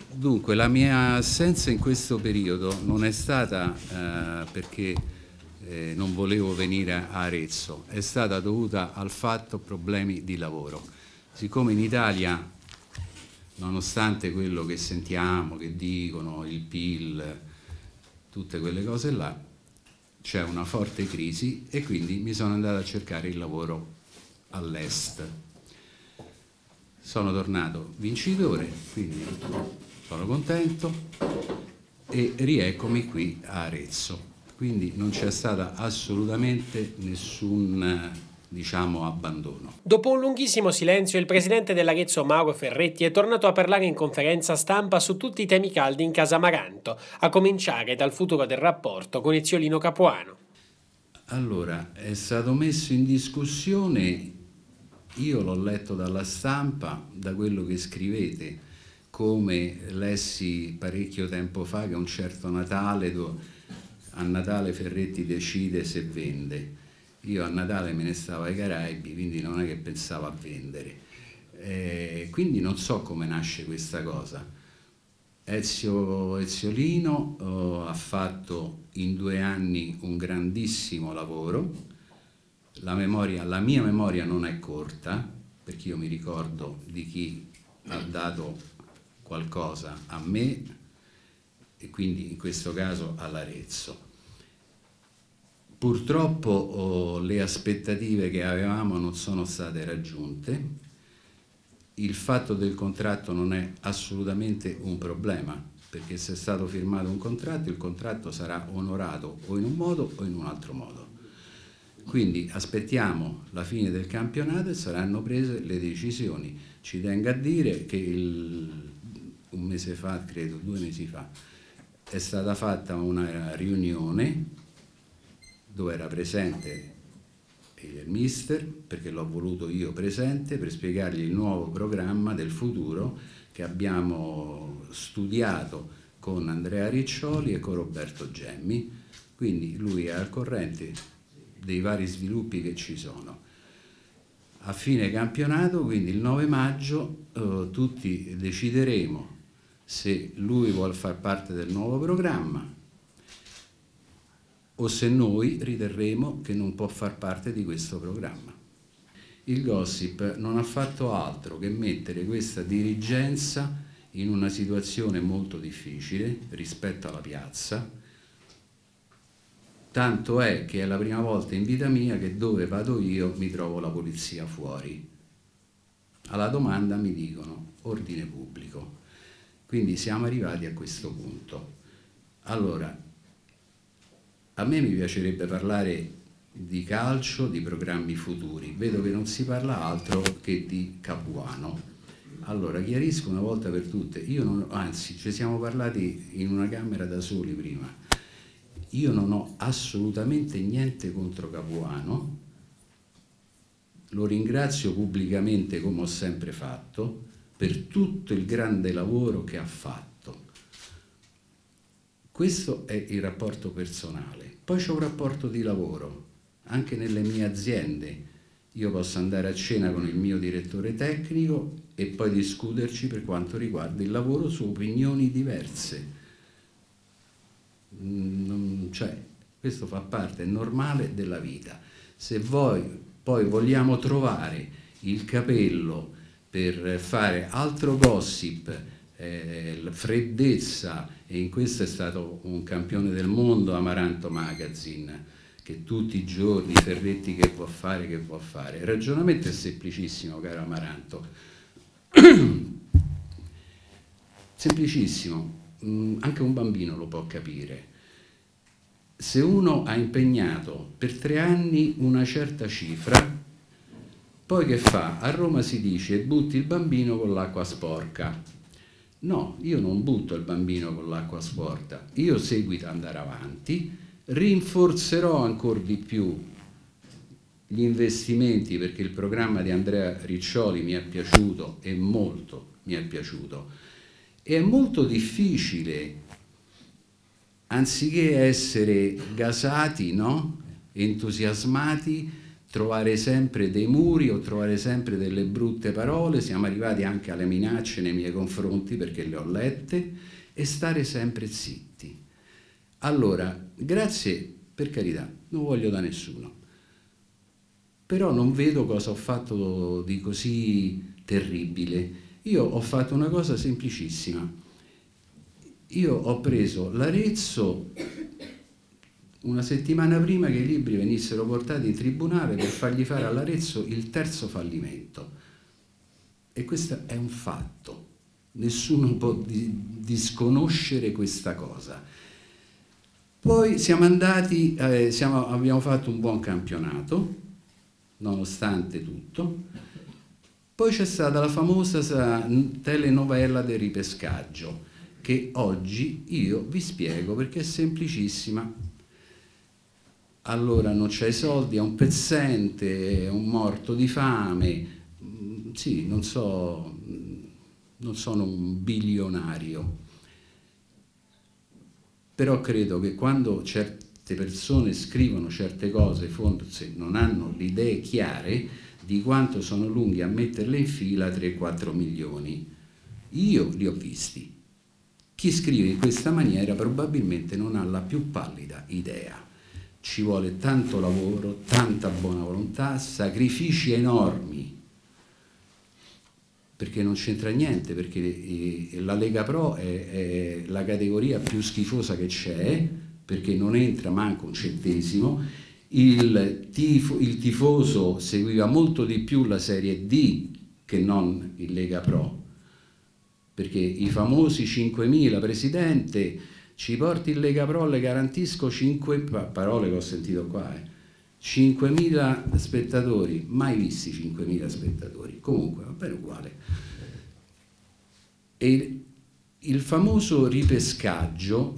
Dunque, la mia assenza in questo periodo non è stata perché non volevo venire a Arezzo, è stata dovuta al fatto problemi di lavoro. Siccome in Italia, nonostante quello che sentiamo, che dicono, il PIL, tutte quelle cose là, c'è una forte crisi e quindi mi sono andato a cercare il lavoro all'est. Sono tornato vincitore, quindi sono contento e rieccomi qui a Arezzo. Quindi non c'è stata assolutamente nessun, abbandono. Dopo un lunghissimo silenzio, il presidente dell'Arezzo Mauro Ferretti è tornato a parlare in conferenza stampa su tutti i temi caldi in casa Maranto, a cominciare dal futuro del rapporto con Eziolino Capuano. Allora, è stato messo in discussione, io l'ho letto dalla stampa, da quello che scrivete, come lessi parecchio tempo fa che a un certo Natale, a Natale Ferretti decide se vende. Io a Natale me ne stavo ai Caraibi, quindi non è che pensavo a vendere. Quindi non so come nasce questa cosa. Eziolino ha fatto in 2 anni un grandissimo lavoro. La mia memoria non è corta, perché io mi ricordo di chi ha dato qualcosa a me e quindi in questo caso all'Arezzo. Purtroppo le aspettative che avevamo non sono state raggiunte. Il fatto del contratto non è assolutamente un problema, perché se è stato firmato un contratto, il contratto sarà onorato o in un modo o in un altro modo. Quindi aspettiamo la fine del campionato e saranno prese le decisioni. Ci tengo a dire che un mese fa, credo 2 mesi fa, è stata fatta una riunione dove era presente il mister, perché l'ho voluto io presente, per spiegargli il nuovo programma del futuro che abbiamo studiato con Andrea Riccioli e con Roberto Gemmi, quindi lui è al corrente dei vari sviluppi che ci sono. A fine campionato, quindi il 9 maggio, tutti decideremo se lui vuole far parte del nuovo programma o se noi riterremo che non può far parte di questo programma. Il gossip non ha fatto altro che mettere questa dirigenza in una situazione molto difficile rispetto alla piazza, tanto è che è la prima volta in vita mia che dove vado io mi trovo la polizia fuori. Alla domanda mi dicono ordine pubblico. Quindi siamo arrivati a questo punto. Allora, a me mi piacerebbe parlare di calcio, di programmi futuri. Vedo che non si parla altro che di Capuano. Allora, chiarisco una volta per tutte, anzi, ci siamo parlati in una camera da soli prima. Io non ho assolutamente niente contro Capuano, lo ringrazio pubblicamente come ho sempre fatto per tutto il grande lavoro che ha fatto. Questo è il rapporto personale. Poi c'è un rapporto di lavoro, anche nelle mie aziende. Io posso andare a cena con il mio direttore tecnico e poi discuterci per quanto riguarda il lavoro su opinioni diverse. Questo fa parte, è normale della vita. Se poi vogliamo trovare il capello per fare altro gossip, freddezza, e in questo è stato un campione del mondo Amaranto Magazine, che tutti i giorni Ferretti che può fare. Il ragionamento è semplicissimo, caro Amaranto, semplicissimo, anche un bambino lo può capire. Se uno ha impegnato per 3 anni una certa cifra, poi che fa? A Roma si dice butti il bambino con l'acqua sporca. No, io non butto il bambino con l'acqua sporca, io seguito ad andare avanti, rinforzerò ancora di più gli investimenti, perché il programma di Andrea Riccioli mi è piaciuto e molto mi è piaciuto. E è molto difficile, anziché essere gasati, no? Entusiasmati, trovare sempre dei muri o trovare sempre delle brutte parole, siamo arrivati anche alle minacce nei miei confronti perché le ho lette, e stare sempre zitti. Allora, grazie, per carità, non voglio da nessuno, però non vedo cosa ho fatto di così terribile. Io ho fatto una cosa semplicissima. Io ho preso l'Arezzo una settimana prima che i libri venissero portati in tribunale per fargli fare all'Arezzo il terzo fallimento. E questo è un fatto. Nessuno può disconoscere questa cosa. Poi siamo andati, abbiamo fatto un buon campionato, nonostante tutto. Poi c'è stata la famosa telenovela del ripescaggio, che oggi io vi spiego perché è semplicissima. Allora non c'hai soldi, è un pezzente, è un morto di fame, sì, non sono un bilionario, però credo che quando certe persone scrivono certe cose forse non hanno le idee chiare di quanto sono lunghi a metterle in fila 3-4 milioni. Io li ho visti. Chi scrive in questa maniera probabilmente non ha la più pallida idea. Ci vuole tanto lavoro, tanta buona volontà, sacrifici enormi, perché non c'entra niente, perché la Lega Pro è la categoria più schifosa che c'è, perché non entra manco un centesimo. Il tifoso seguiva molto di più la Serie D che non il Lega Pro, perché i famosi 5.000, Presidente, ci porti il Lega Pro, le garantisco 5, parole che ho sentito qua, 5.000 spettatori, mai visti 5.000 spettatori, comunque va bene uguale. E il famoso ripescaggio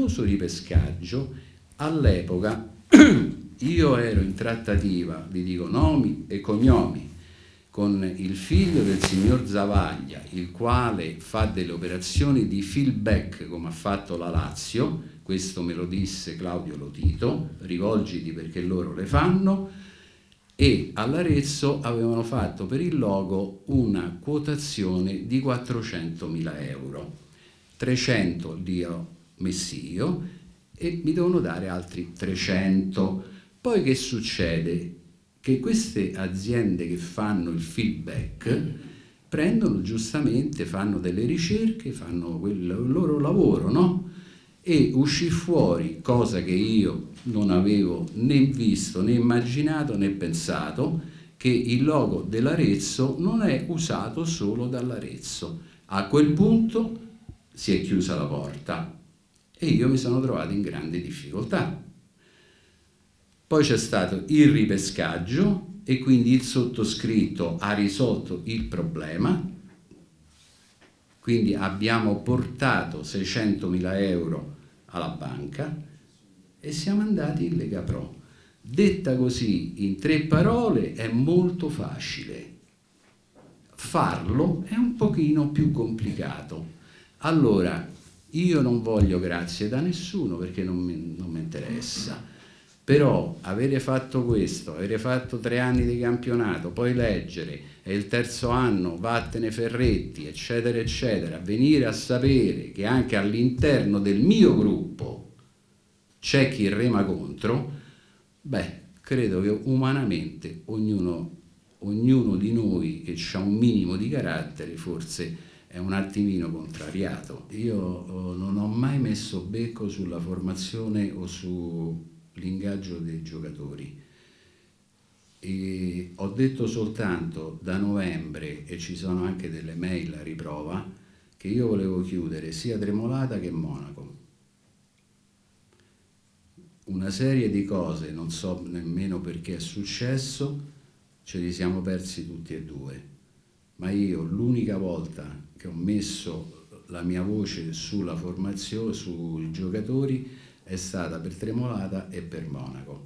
all'epoca io ero in trattativa, vi dico nomi e cognomi, con il figlio del signor Zavaglia, il quale fa delle operazioni di feedback come ha fatto la Lazio, questo me lo disse Claudio Lotito, rivolgiti perché loro le fanno, e all'Arezzo avevano fatto per il logo una quotazione di 400.000 euro, 300 li ho messi io e mi devono dare altri 300. Poi che succede? Che queste aziende che fanno il feedback prendono giustamente, fanno delle ricerche, fanno il loro lavoro, no? E uscì fuori, cosa che io non avevo né visto, né immaginato, né pensato, che il logo dell'Arezzo non è usato solo dall'Arezzo. A quel punto si è chiusa la porta e io mi sono trovato in grande difficoltà. Poi c'è stato il ripescaggio e quindi il sottoscritto ha risolto il problema, quindi abbiamo portato 600.000 euro alla banca e siamo andati in Lega Pro. Detta così in 3 parole è molto facile, farlo è un pochino più complicato. Allora io non voglio grazie da nessuno perché non mi interessa. Però avere fatto questo, avere fatto 3 anni di campionato, poi leggere, è il terzo anno, vattene Ferretti, eccetera, eccetera, venire a sapere che anche all'interno del mio gruppo c'è chi rema contro, beh, credo che umanamente ognuno di noi che ha un minimo di carattere forse è un attimino contrariato. Io non ho mai messo becco sulla formazione o sull'ingaggio dei giocatori e ho detto soltanto da novembre, e ci sono anche delle mail a riprova, che io volevo chiudere sia Tremolata che Monaco. Una serie di cose, non so nemmeno perché è successo, ce li siamo persi tutti e due, ma io l'unica volta che ho messo la mia voce sulla formazione, sui giocatori, è stata per Tremolata e per Monaco.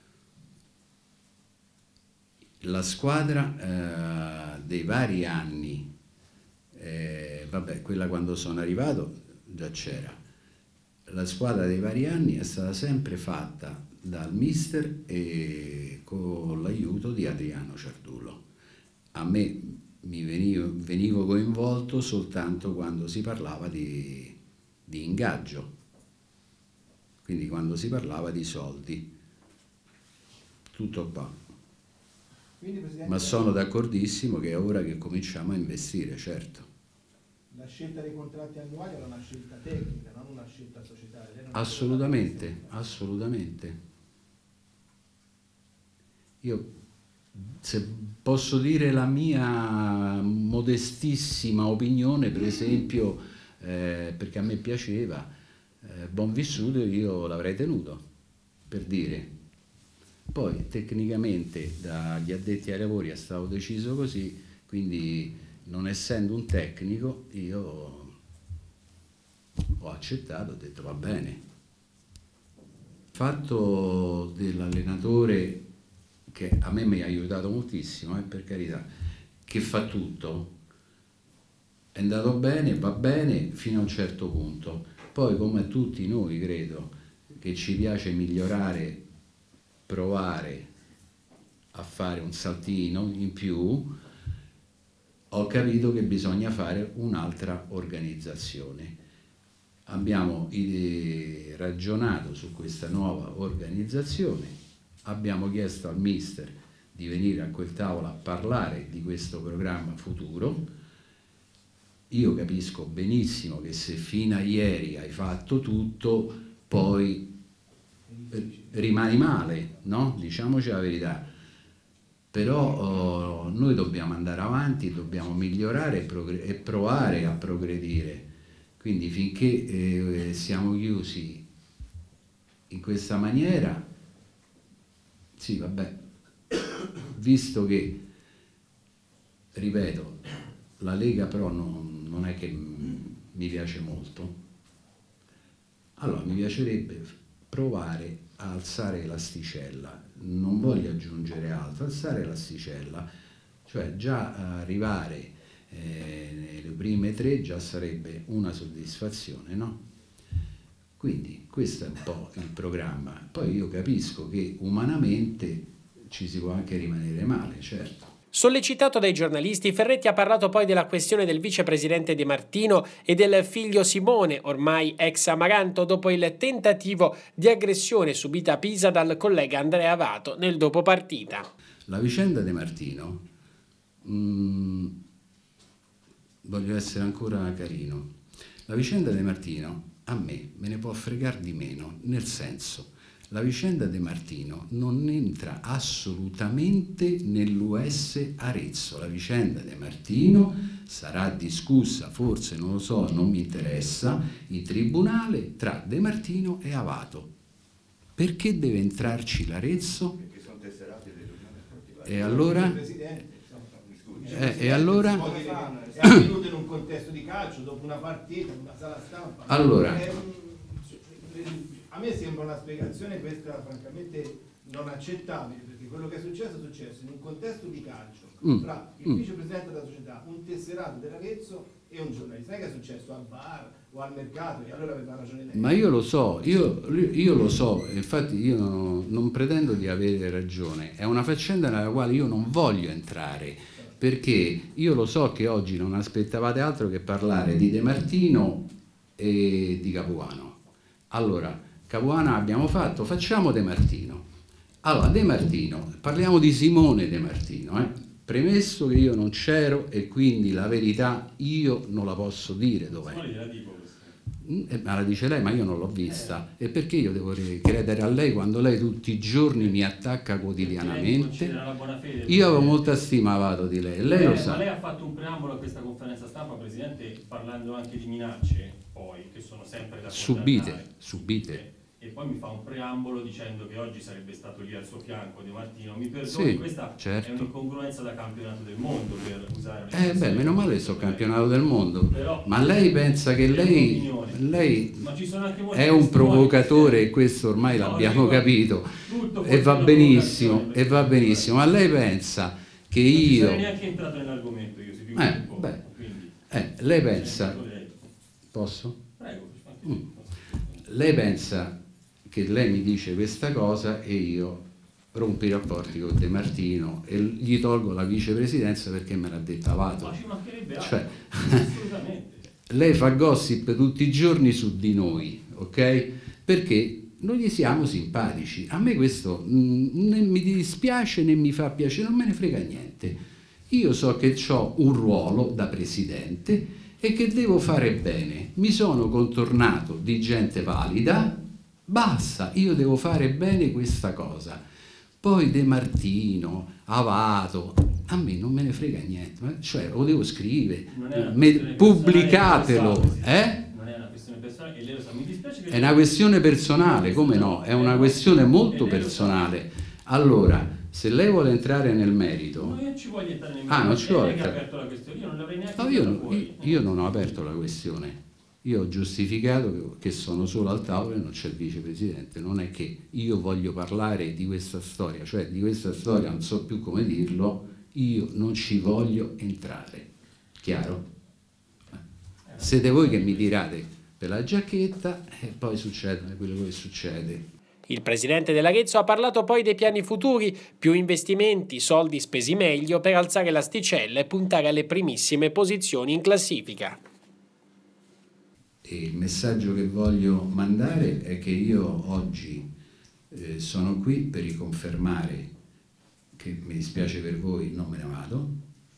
La squadra dei vari anni, vabbè, quella quando sono arrivato già c'era, la squadra dei vari anni è stata sempre fatta dal mister e con l'aiuto di Adriano Ciardullo. A me venivo coinvolto soltanto quando si parlava di ingaggio, quindi quando si parlava di soldi, tutto qua. Quindi, ma sono d'accordissimo che è ora che cominciamo a investire, certo. La scelta dei contratti annuali era una scelta tecnica, non una scelta societaria. Assolutamente, assolutamente. Io, se posso dire la mia modestissima opinione, per esempio, perché a me piaceva, Bonvissuto io l'avrei tenuto, per dire. Poi tecnicamente dagli addetti ai lavori è stato deciso così, quindi non essendo un tecnico io ho accettato, ho detto va bene. Il fatto dell'allenatore, che a me mi ha aiutato moltissimo, per carità, che fa tutto, è andato bene, va bene fino a un certo punto. Poi, come a tutti noi, credo che ci piace migliorare, provare a fare un saltino in più, ho capito che bisogna fare un'altra organizzazione. Abbiamo ragionato su questa nuova organizzazione, abbiamo chiesto al mister di venire a quel tavolo a parlare di questo programma futuro. Io capisco benissimo che se fino a ieri hai fatto tutto, poi rimani male, no? Diciamoci la verità. Però noi dobbiamo andare avanti, dobbiamo migliorare e provare a progredire. Quindi finché siamo chiusi in questa maniera, sì, vabbè, visto che, ripeto, la Lega però non è che mi piace molto, allora mi piacerebbe provare a alzare l'asticella, non voglio aggiungere altro, alzare l'asticella, cioè già arrivare nelle prime 3 già sarebbe una soddisfazione, no? Quindi questo è un po' il programma. Poi io capisco che umanamente ci si può anche rimanere male, certo. Sollecitato dai giornalisti, Ferretti ha parlato poi della questione del vicepresidente De Martino e del figlio Simone, ormai ex Amaranto, dopo il tentativo di aggressione subita a Pisa dal collega Andrea Avato nel dopopartita. La vicenda De Martino, voglio essere ancora carino, la vicenda De Martino a me ne può fregare di meno, nel senso, la vicenda De Martino non entra assolutamente nell'US Arezzo. La vicenda De Martino sarà discussa, forse, non lo so, non mi interessa, in tribunale tra De Martino e Avato. Perché deve entrarci l'Arezzo? Perché sono tesserati le riunioni sportive. E allora? E allora? È avvenuto in un contesto di calcio, dopo una partita, in una sala stampa. Allora, a me sembra una spiegazione questa francamente non accettabile, perché quello che è successo in un contesto di calcio tra il vicepresidente della società, un tesserato dell'Arezzo e un giornalista. Non è che è successo al bar o al mercato, e allora aveva ragione lei. ma io lo so, io lo so, infatti io non pretendo di avere ragione, è una faccenda nella quale io non voglio entrare, perché io lo so che oggi non aspettavate altro che parlare di De Martino e di Capuano. Allora, Capuano abbiamo fatto, facciamo De Martino. Allora, De Martino, parliamo di Simone De Martino, premesso che io non c'ero e quindi la verità io non la posso dire dov'è. Ma la dice lei, ma io non l'ho vista. E perché io devo credere a lei quando lei tutti i giorni mi attacca quotidianamente? Io avevo molta stima Avato di lei, lei lo sa. Ma lei ha fatto un preambolo a questa conferenza stampa, Presidente, parlando anche di minacce, poi, che sono sempre da subite. E poi mi fa un preambolo dicendo che oggi sarebbe stato lì al suo fianco De Martino. Mi perdoni, questa certo. È un'incongruenza da campionato del mondo, per usare meno male sto campionato del mondo. Però, ma lei pensa che lei ma ci sono anche è un provocatore e questo ormai l'abbiamo capito e va benissimo, ma lei pensa che io... Non sono neanche entrato nell'argomento, io si figuri un po'. Quindi, lei pensa... Posso? Prego. Lei pensa che lei mi dice questa cosa e io rompo i rapporti con De Martino e gli tolgo la vicepresidenza perché me l'ha detta Avato. Ma ci mancherebbe altro, Cioè, assolutamente. lei fa gossip tutti i giorni su di noi, ok? Perché non gli siamo simpatici. A me questo né mi dispiace né mi fa piacere, non me ne frega niente. Io so che ho un ruolo da presidente e che devo fare bene. Mi sono contornato di gente valida, basta, io devo fare bene questa cosa. Poi De Martino, Avato, a me non me ne frega niente, cioè lo devo scrivere, pubblicatelo, Non è una questione personale, e lei lo sa, mi dispiace che... È una questione personale, come no? È una questione molto personale. Allora, se lei vuole entrare nel merito... No, io ci voglio entrare nel merito. non ci vuole lei che ha entrare. aperto la questione, io non l'avrei neanche No, fuori. io non ho aperto la questione. Io ho giustificato che sono solo al tavolo e non c'è il vicepresidente. Non è che io voglio parlare di questa storia, cioè di questa storia non so più come dirlo, io non ci voglio entrare. Chiaro? Siete voi che mi tirate per la giacchetta e poi succede quello che succede. Il presidente dell'Arezzo ha parlato poi dei piani futuri, più investimenti, soldi spesi meglio per alzare l'asticella e puntare alle primissime posizioni in classifica. E il messaggio che voglio mandare è che io oggi sono qui per riconfermare che mi dispiace per voi, non me ne vado,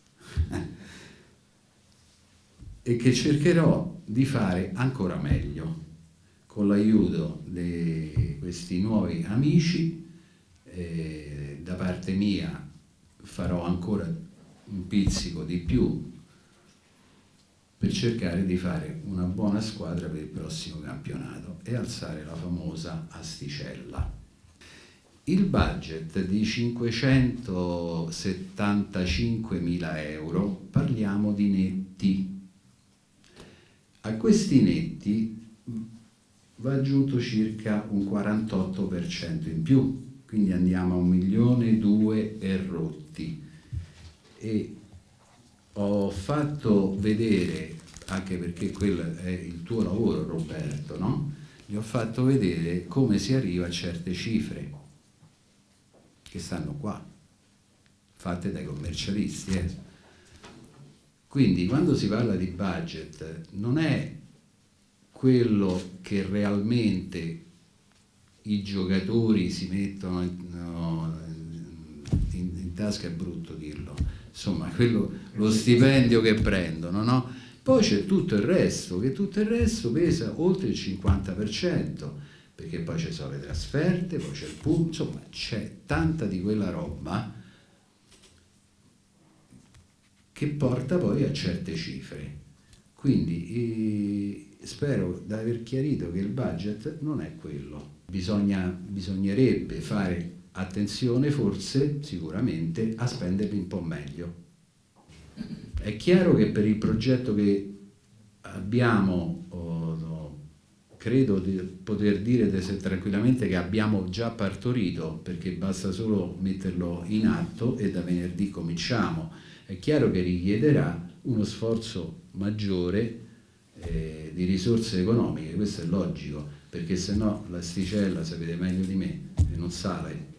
e che cercherò di fare ancora meglio con l'aiuto di questi nuovi amici. Da parte mia farò ancora un pizzico di più per cercare di fare una buona squadra per il prossimo campionato e alzare la famosa asticella. Il budget di 575.000 euro, parliamo di netti. A questi netti va aggiunto circa un 48% in più, quindi andiamo a 1.200.000 e rotti. E ho fatto vedere, anche perché quello è il tuo lavoro Roberto, no? Gli ho fatto vedere come si arriva a certe cifre che stanno qua, fatte dai commercialisti. Quindi quando si parla di budget non è quello che realmente i giocatori si mettono in tasca, è brutto dirlo, insomma lo stipendio che prendono, no? Poi c'è tutto il resto, che tutto il resto pesa oltre il 50%, perché poi ci sono le trasferte, poi c'è il pub, insomma c'è tanta di quella roba che porta poi a certe cifre. Quindi spero di aver chiarito che il budget non è quello. Bisognerebbe fare attenzione, forse, sicuramente, a spenderli un po' meglio. È chiaro che per il progetto che abbiamo, credo di poter dire tranquillamente che abbiamo già partorito, perché basta solo metterlo in atto e da venerdì cominciamo. È chiaro che richiederà uno sforzo maggiore di risorse economiche, questo è logico, perché se no l'asticella, sapete meglio di me, non sale.